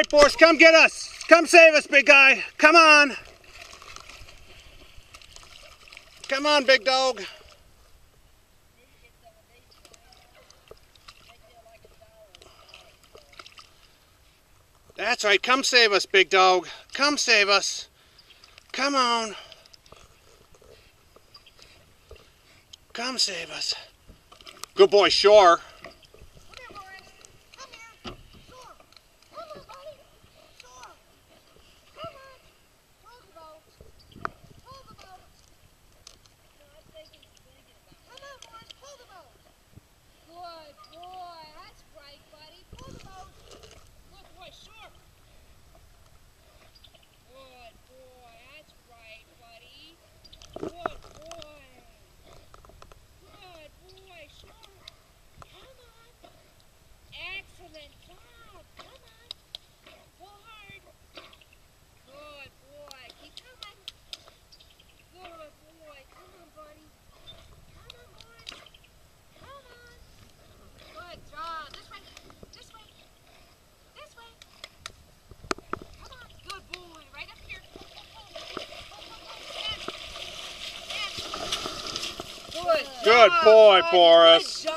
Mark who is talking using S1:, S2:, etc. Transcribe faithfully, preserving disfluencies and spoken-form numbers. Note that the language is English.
S1: right, Boris, come get us. Come save us, big guy. Come on. Come on, big dog. That's right. Come save us, big dog. Come save us. Come on. Come save us. Good boy, Shore. Good boy, Boris.